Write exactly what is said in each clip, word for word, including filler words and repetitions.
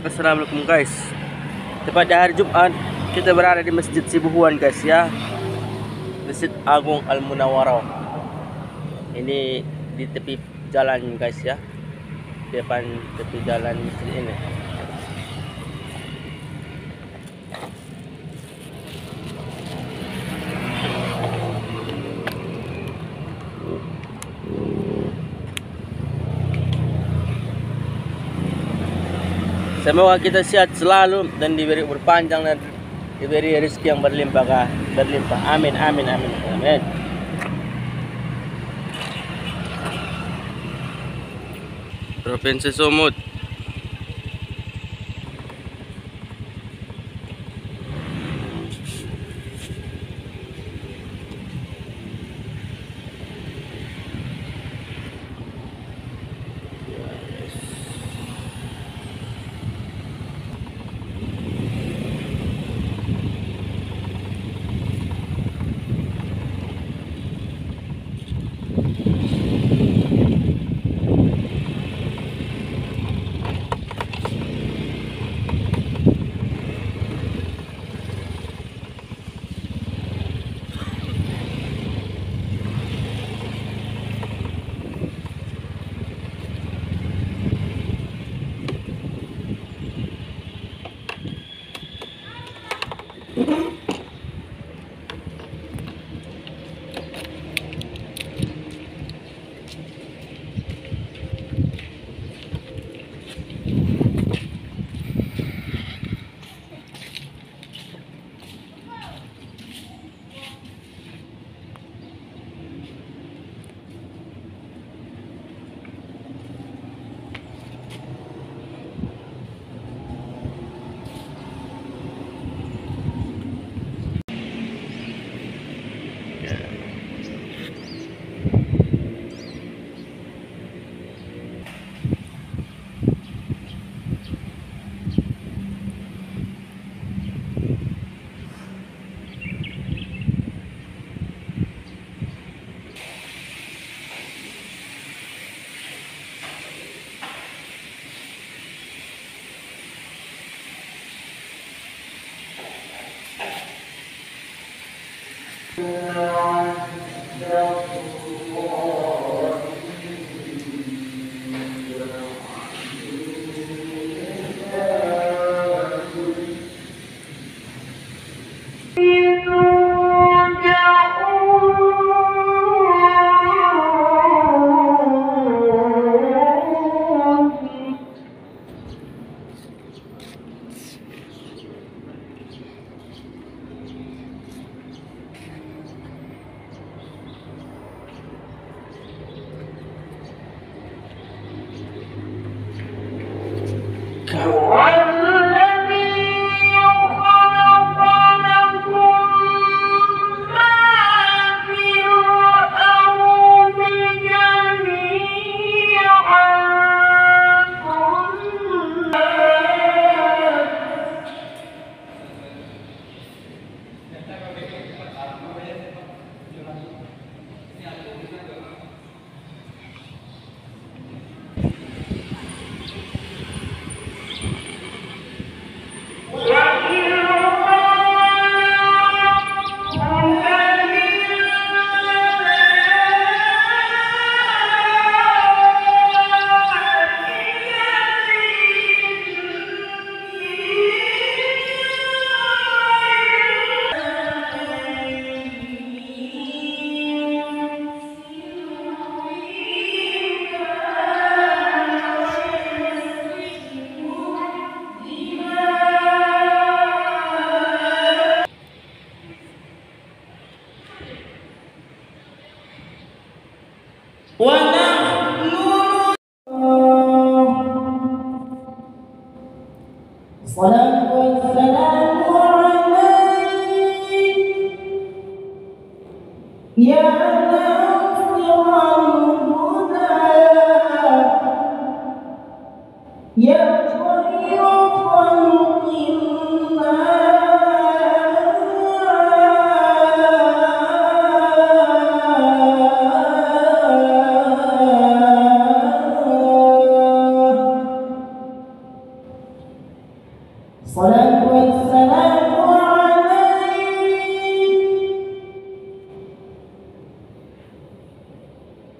Assalamualaikum guys. Tepat di hari Jumat kita berada di Masjid Sibuhuan guys ya. Masjid Agung Al Munawwarah. Ini di tepi jalan guys ya. Di depan tepi jalan masjid ini. Semoga kita sehat selalu dan diberi umur panjang dan diberi rezeki yang berlimpah, berlimpah. Amin, amin, amin, amin. Provinsi Sumut.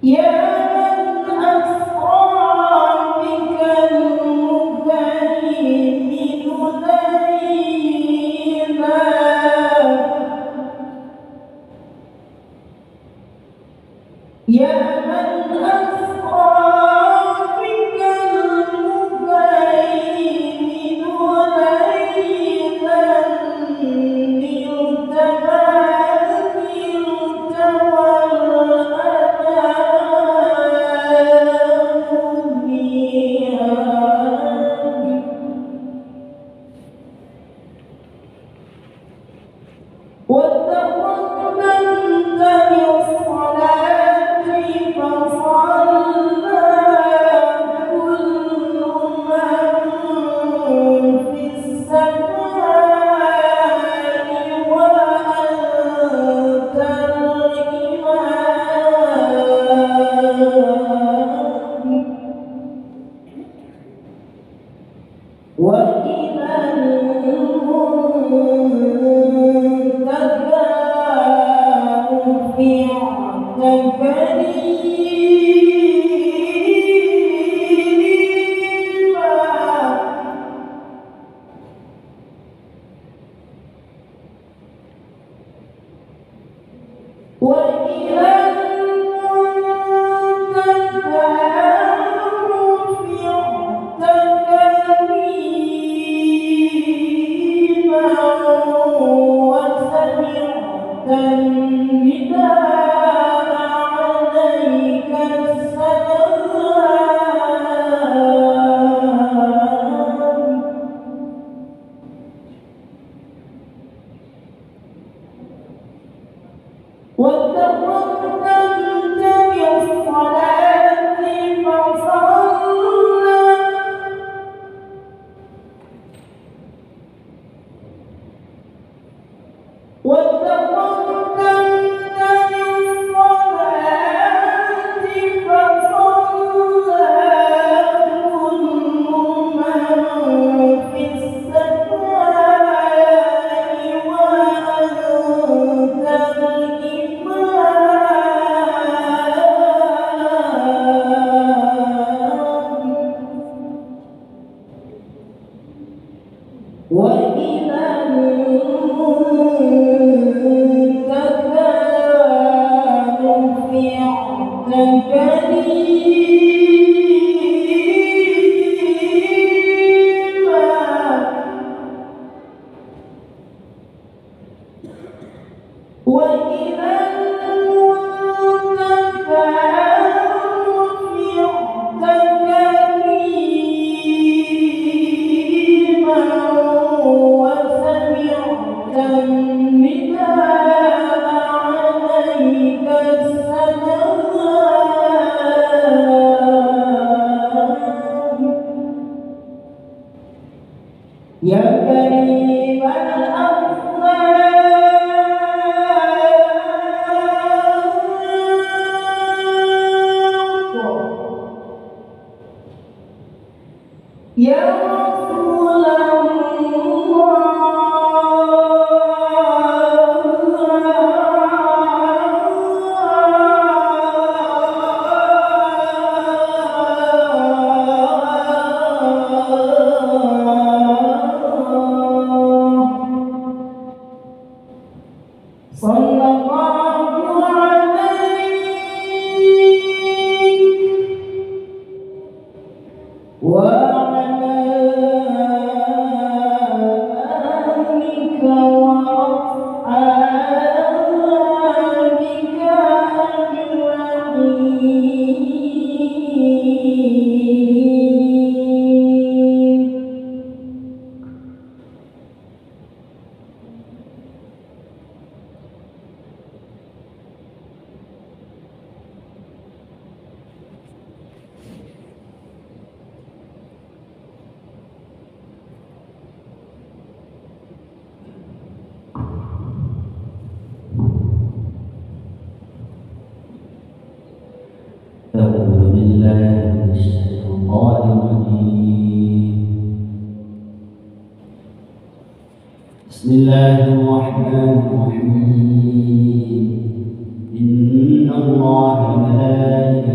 بسم الله الرحمن الرحيم إن الله ملائكته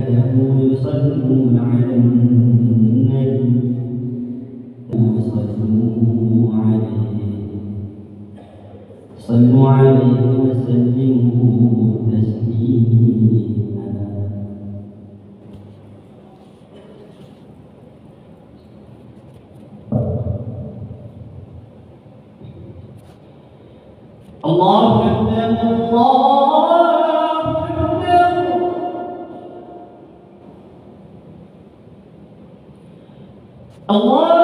وصلوا على النبي وصلوا عليه صلوا عليه وسلموا تسليما. الله أكبر الله أكبر. الله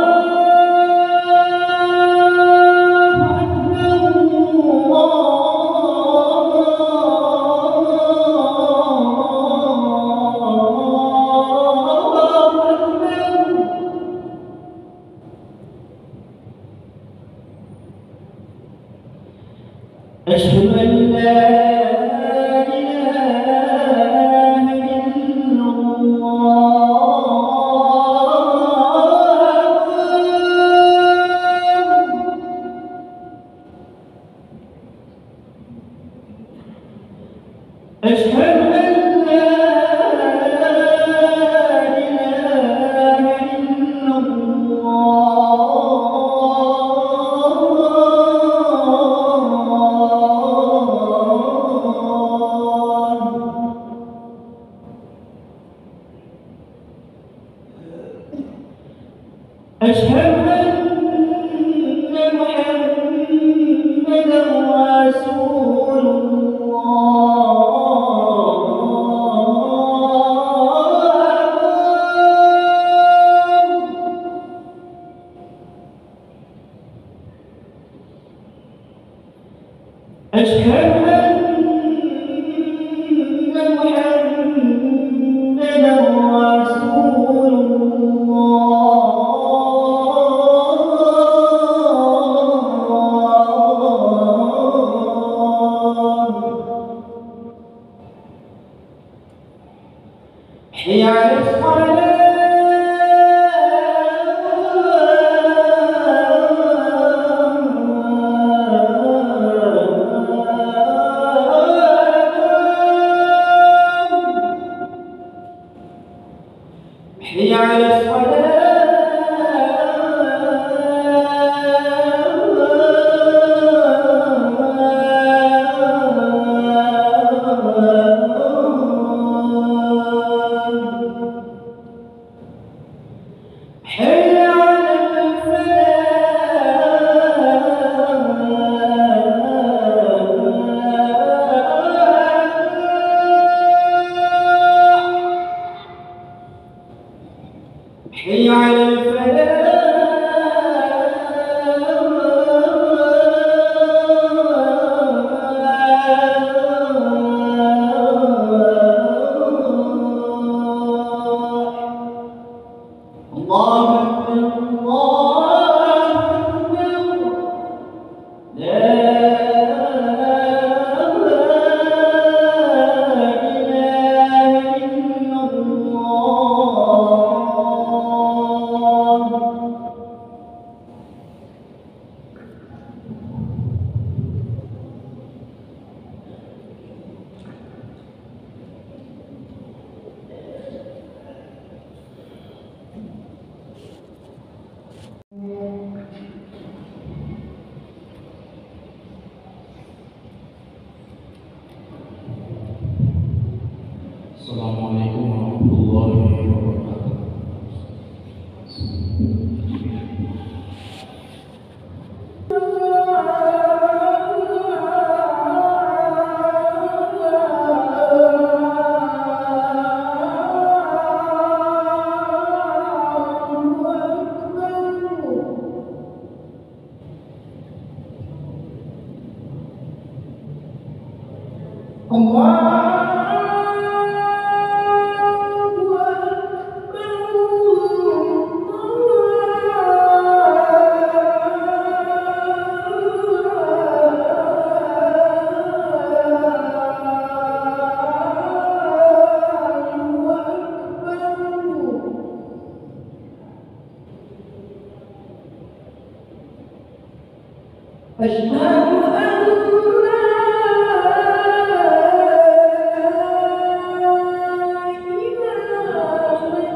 أشهد أن لا إله إلا الله. أشهد أن لا إله إلا أشهد أن محمدًا رسول الله. أشهد أن محمدًا رسول حي على الصلاة. حي على الصلاة. حي على الفلاح. حي على الفلاح. الله أكبر الله أكبر. لا إله إلا الله. Assalamualaikum warahmatullahi wabarakatuh. أشهد أن لا إله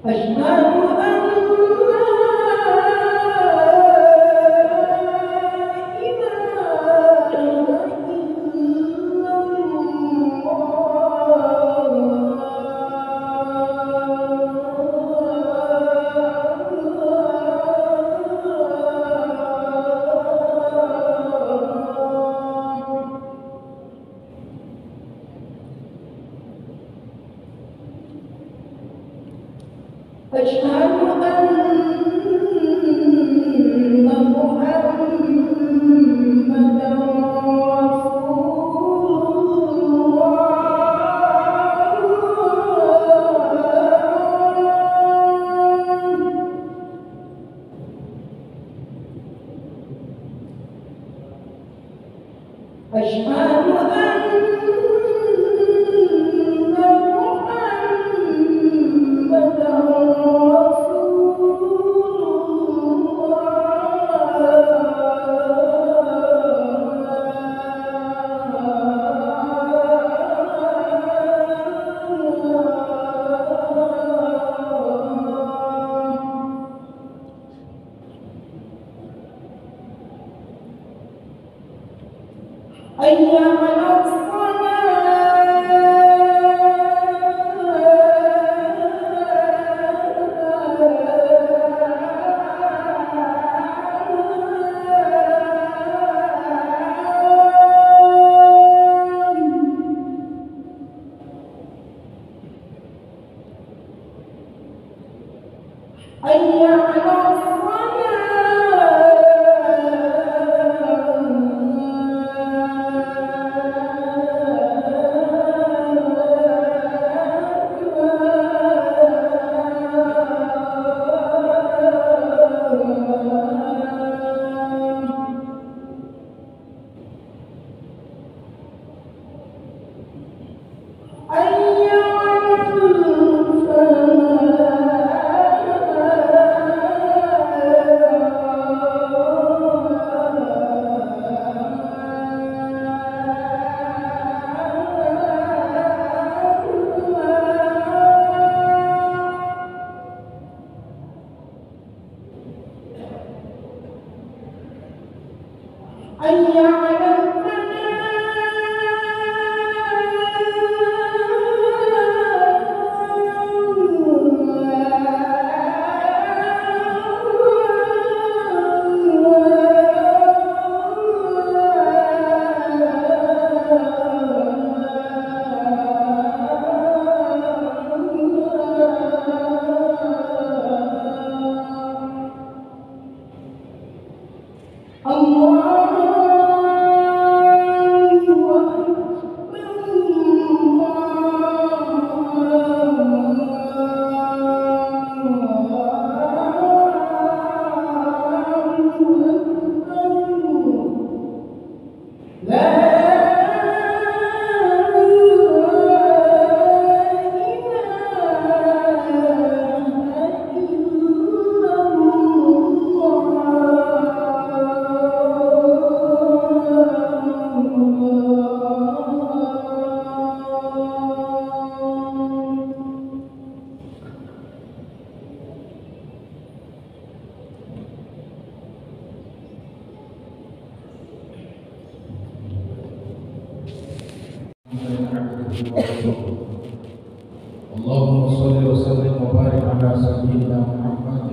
Allahumma salli wa sallim wa barik ala sayyidina Muhammad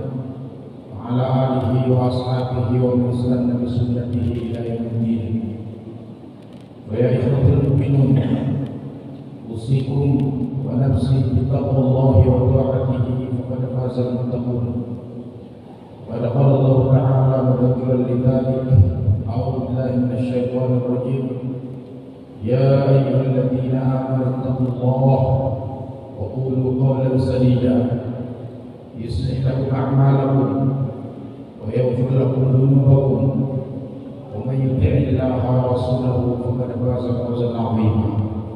wa ala alihi wa ashabihi wa man istanna bi sunnatihi ila yaumiddin. Wa ya ikhwatal mu'minun, usikum wa nafsi bi taqwallahi wa ta'atihi faqad faza al-muttaqun. Wa qala Allah ta'ala mudhakkiran lidzalik, a'udzu billahi minasy syaithanir rajim. Ya ayyuhalladzina amanu taqullaha وقولوا قولا سديدا يصلح لكم أعمالكم ويغفر لكم ذنوبكم ومن يطع الله ورسوله فقد فاز فوزا عظيما.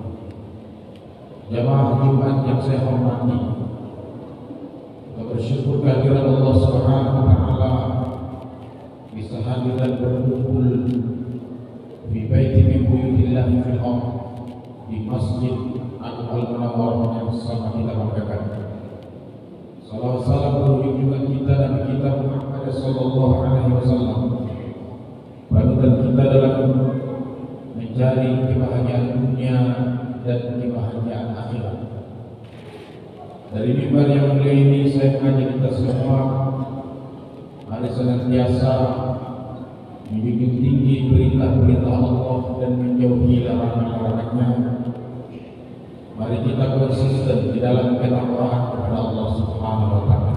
Jamaah Jumat yang saya hormati, kita bersyukur kehadiran Allah Subhanahu wa taala bisa hadir dan berkumpul di baiti min buyutillah fil ardh, di masjid Al-Munawwarah yang sama kita banggakan. Salawat salam berjunjungan kita Nabi kita Muhammad sallallahu alaihi wasallam, panutan kita dalam mencari kebahagiaan dunia dan kebahagiaan akhirat. Dari mimbar yang mulia ini saya mengajak kita semua mari senantiasa menjunjung tinggi perintah-perintah Allah dan menjauhi larangan-larangannya. Mari kita konsisten di dalam ketakwaan kepada Allah Subhanahu wa taala.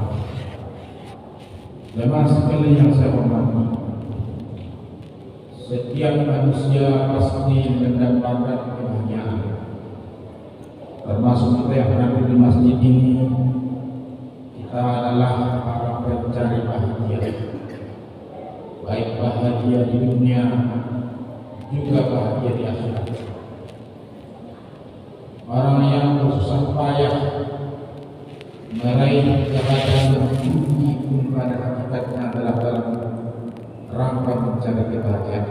Jemaah sekalian yang saya hormati, setiap manusia pasti mendapatkan kebahagiaan. Termasuk kita yang hadir di masjid ini, kita adalah para pencari bahagia, baik bahagia di dunia juga bahagia di akhirat. Orang yang bersusah payah meraih kebahagiaan yang tinggi pun pada hakikatnya adalah dalam rangka mencari kebahagiaan.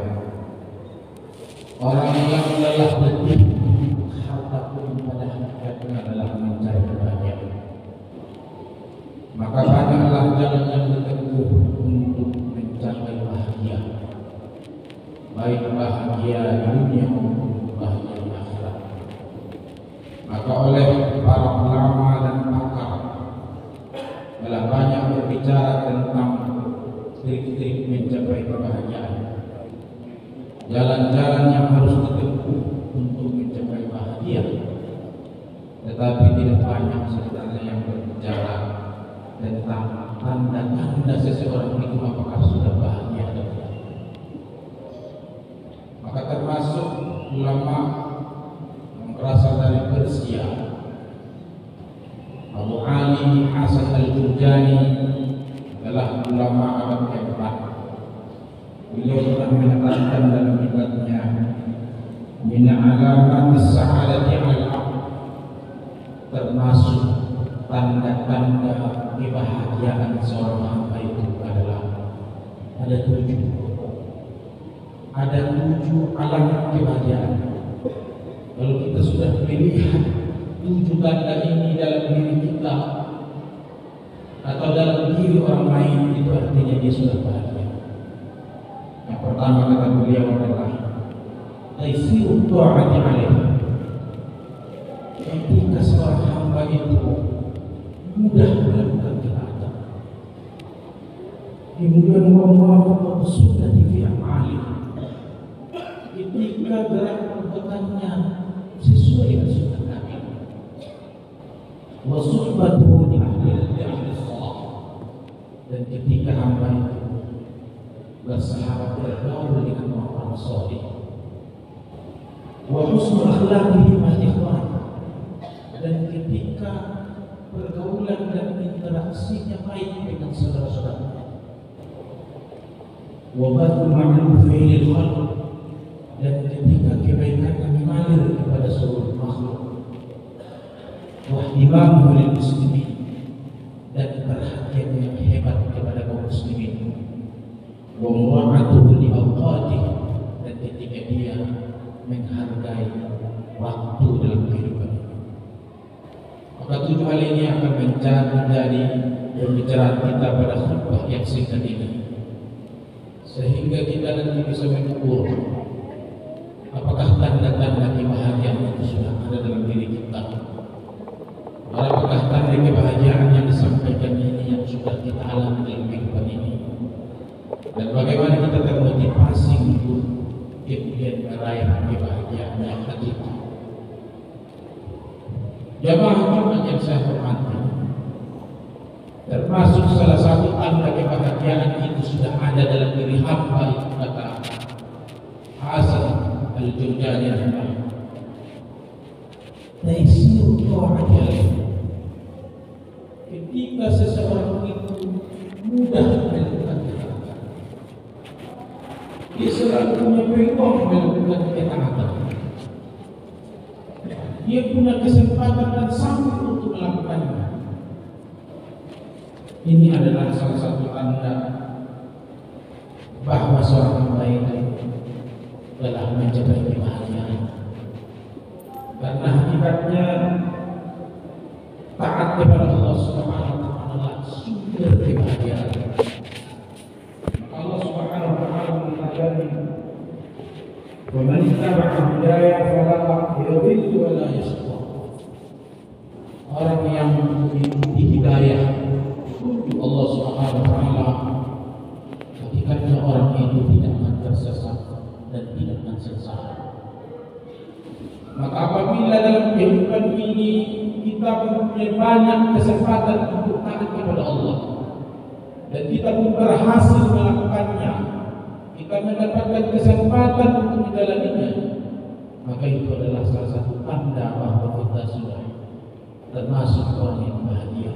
Orang yang lelah letih harta pun pada hakikatnya adalah mencari kebahagiaan. Maka banyaklah jalan yang ditempuh untuk mencapai bahagia, baik bahagia di dunia maupun bahagia di akhirat. Maka oleh para ulama dan pakar telah banyak berbicara tentang trik-trik mencapai kebahagiaan, jalan-jalan yang harus ditempuh untuk mencapai bahagia. Tetapi tidak banyak sebenarnya yang berbicara tentang tanda-tanda seseorang itu apakah sudah bahagia atau tidak. Maka termasuk ulama yang berasal dari Persia, Abu Ali Hasan Al-Jurjani adalah ulama abad keempat. Beliau telah menekankan dalam kitabnya min alamat as-sa'adati al-'abd, termasuk tanda-tanda kebahagiaan seorang hamba itu adalah ada tujuh ada tujuh alamat kebahagiaan. Kalau kita sudah melihat tujuh tanda ini dalam diri kita atau dalam diri orang lain, itu artinya dia sudah bahagia. Yang pertama kata beliau adalah taisiru ta'ati alaih, ketika seorang hamba itu mudah melakukan ketaatan, kemudian muwafaqatu sunnati fi amali, ketika gerak perbuatannya sesuai dengan sunnah Nabi, wa suhbatuhu li ahli al-salah, dan ketika hamba itu bersahabat bergaul dengan orang-orang saleh, wa husnul akhlaqihi ma'al ikhwan, dan ketika pergaulan dan interaksinya baik dengan saudara-saudaranya, wa badul ma'ruf lil khalq, dan ketika kebaikannya mengalir kepada seluruh makhluk, wa ihtimamuhu lil muslimin, dan perhatian yang hebat kepada kaum muslimin, wa mura'atuhu li awqatih, dan ketika dia menghargai waktu dalam kehidupan. Maka tujuh hal ini akan menjadi pembicaraan kita pada khutbah yang singkat ini, sehingga kita nanti bisa mengukur apakah tanda-tanda kebahagiaan itu sudah ada dalam diri kita, apakah tanda kebahagiaan yang disampaikan ini yang sudah kita alami dalam kehidupan ini, dan bagaimana kita termotivasi untuk kemudian meraih kebahagiaan yang hakiki. Jamaah Jumat yang saya hormati, termasuk salah satu tanda kebahagiaan itu sudah ada dalam diri hamba itu, kata Hasan Al-Jurjani, taisiru ta'ati, ketika seseorang itu mudah melakukan ketaatan, dia selalu punya peluang melakukan ketaatan, dia punya kesempatan dan sanggup untuk melakukannya. Ini adalah salah satu tanda bahwa seorang hamba itu telah mencapai kebahagiaan. Karena hakikatnya taat kepada Allah Subhanahu wa taala adalah sumber kebahagiaan. Allah Subhanahu wa taala mengatakan, "Wa man ittaba'a hudaya fala yadhillu wa la yashqa." Orang yang mengikuti hidayah petunjuk Allah Subhanahu wa taala, hakikatnya orang itu tidak akan tersesat dan tidak akan sengsara. Maka apabila dalam kehidupan ini kita mempunyai banyak kesempatan untuk taat kepada Allah dan kita pun berhasil melakukannya, kita mendapatkan kesempatan untuk menjalaninya, maka itu adalah salah satu tanda bahwa kita sudah termasuk orang yang bahagia.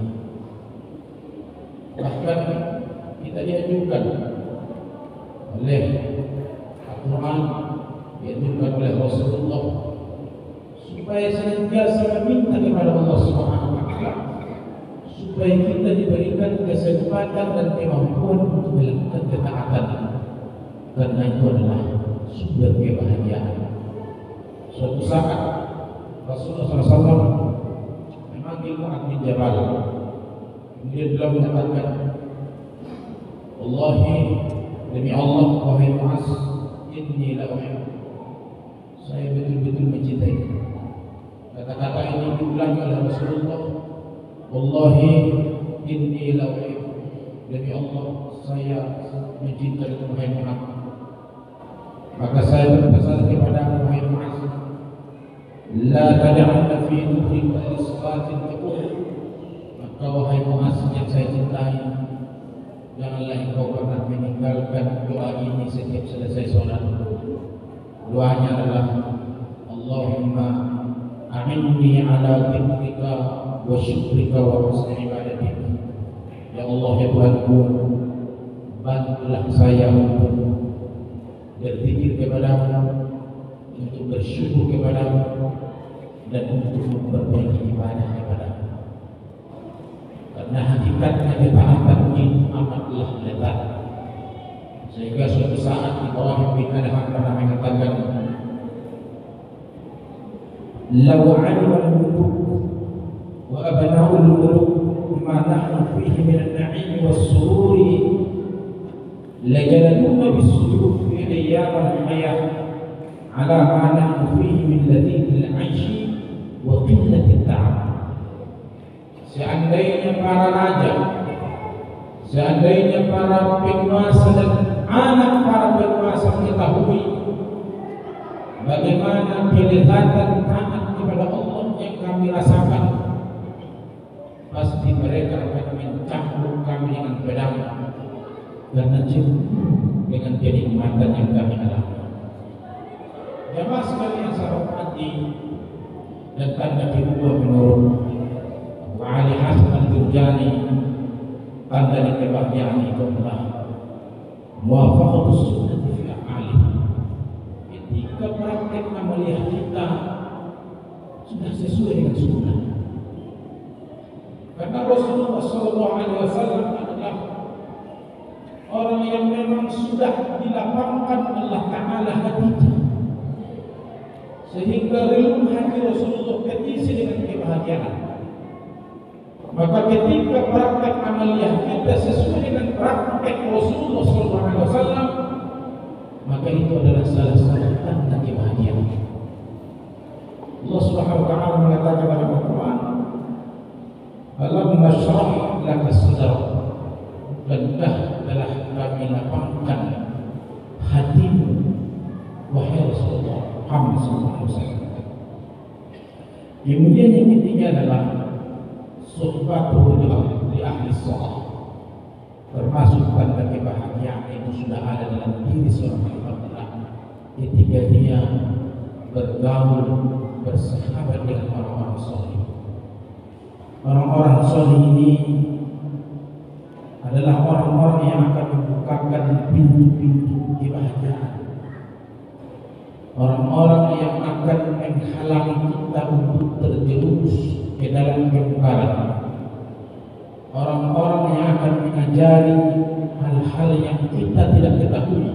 Bahkan kita dianjurkan oleh Al-Quran, dianjurkan oleh Rasulullah supaya senantiasa meminta kepada Allah Subhanahu wa taala supaya kita diberikan kesempatan dan kemampuan untuk melakukan ketaatan, karena itu adalah sumber kebahagiaan. Suatu saat Rasulullah shallallahu alaihi wasallam memanggil Mu'adz bin Jabal, kemudian beliau mengatakan, "Wallahi, demi Allah, wahai Mu'adz, inni la uhibbu." Saya betul-betul mencintai. Kata-kata ini diulangi oleh Rasulullah, "Wallahi inni la uhibbu." Demi Allah, saya mencintai wahai Mu'adz. Maka saya berpesan kepada wahai Mu'adz, la tad'anna fi dhukrika lisqatin taqul. Maka wahai Mu'adz yang saya cintai, janganlah engkau pernah meninggalkan doa ini setiap selesai sholat. Doanya adalah, Allahumma a'inni ala dzikrika wa syukrika wa husni ibadatik. Ya Allah, ya Tuhanku, bantulah saya untuk berzikir kepadamu, untuk bersyukur kepadamu, dan untuk memperbaiki ibadah kepadamu. Karena hakikatnya ketaatan ini amatlah lezat. Sehingga suatu saat Ibrahim bin Adham pernah mengatakan, "Law 'alima al-muluk wa abna'u al-muluk ma nahnu fihi min an-na'im was-sururi lajaladuna bis-sujud fi ayyam al-hayah 'ala ma nahnu fihi min ladhith al-'aish wa qillat at-ta'ab." Seandainya para raja, seandainya para penguasa dan anak para penguasa mengetahui bagaimana kelezatan taat kepada Allah yang kami rasakan, pasti mereka akan mencambuk kami dengan pedang karena jenuh dengan kenikmatan yang kami alami. Jamaah sekalian saya hormati, dan tanda kedua menurut Ali Hasan Al-Jurjani, tanda kebahagiaan itu adalah muwafaqatus sunnah fi af'ali. Ketika praktek amaliyah kita sudah sesuai dengan sunnah. Karena Rasulullah Shallallahu Alaihi Wasallam adalah orang yang memang sudah dilapangkan Allah Taala hatinya, sehingga relung hati Rasulullah terisi dengan kebahagiaan. Maka ketika praktek amaliyah kita sesuai dengan praktek Rasulullah shallallahu alaihi wasallam, maka itu adalah salah satu tanda kebahagiaan. Allah Subhanahu wa taala mengatakan dalam Al-Qur'an, "Alam nashrah laka sadrak." Bukankah telah kami lapangkan hatimu, wahai Rasulullah Muhammad sallallahu alaihi wasallam. Kemudian yang ketiga adalah suhbatuhu li ahli shalah. Termasuk tanda kebahagiaan itu sudah ada dalam diri seorang hamba ketika dia bergaul, bersahabat dengan orang-orang saleh. Orang-orang saleh ini adalah orang-orang yang akan membukakan pintu-pintu kebahagiaan. Orang-orang yang akan menghalangi kita untuk terjerumus ke dalam kemungkaran. Orang-orang yang akan mengajari hal-hal yang kita tidak ketahui.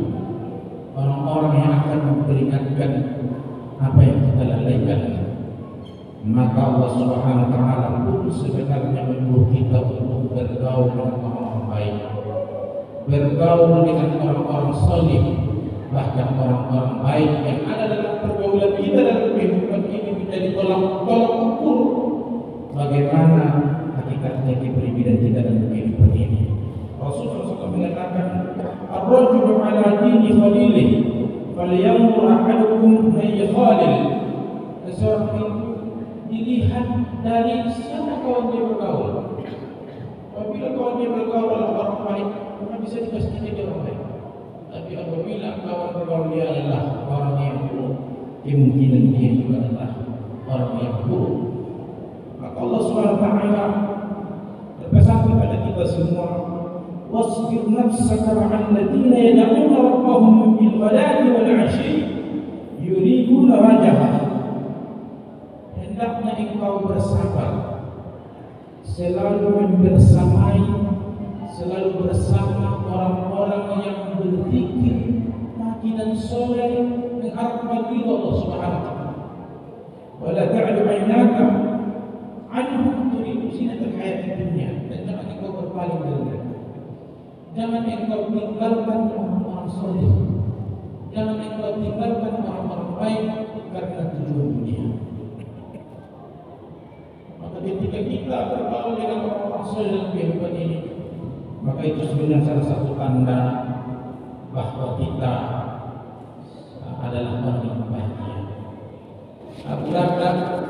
Orang-orang yang akan memperingatkan apa yang kita lalaikan. maka Allah Subhanahu wa taala pun sebenarnya menyuruh kita untuk bergaul dengan orang baik, bergaul dengan orang-orang saleh, bahkan orang-orang baik yang ada dalam pergaulan kita dalam kehidupan ini menjadi tolak tolak ukur bagaimana hakikatnya kepribadian kita dalam kehidupan ini. Rasulullah shallallahu alaihi wasallam mengatakan, "Ar-rajulu ala dini khalilih, falyanzur ahadukum man yukhalil." Seseorang itu dilihat dari siapa kawan dia bergaul. Apabila kawan dia bergaul adalah orang baik, maka bisa dipastikan dia orang baik. Tapi apabila kawan bergaul dia adalah orang yang buruk, kemungkinan dia juga adalah orang yang buruk. Maka Allah subhanahu wa taala berpesan kepada kita semua, wasbir nafsaka ma'al ladzina yad'una rabbahum bil ghadati wal 'ashyi yuriduna wajhah. Hendaknya engkau bersabar, selalu bersamai, selalu bersama orang-orang yang berzikir pagi dan sore mengharapkan ridha Allah Subhanahu wa taala. Wala ta'du 'ainaka 'anhum turidu zinatal hayatid dunya. Dan jangan engkau berpaling dari mereka. Jangan engkau tinggalkan orang-orang saleh. Jangan engkau tinggalkan orang-orang baik karena tujuan dunia. Maka ketika kita bergaul dengan orang-orang saleh dalam kehidupan ini, maka itu sebenarnya salah satu tanda bahwa kita adalah orang yang bahagia. Abu Darda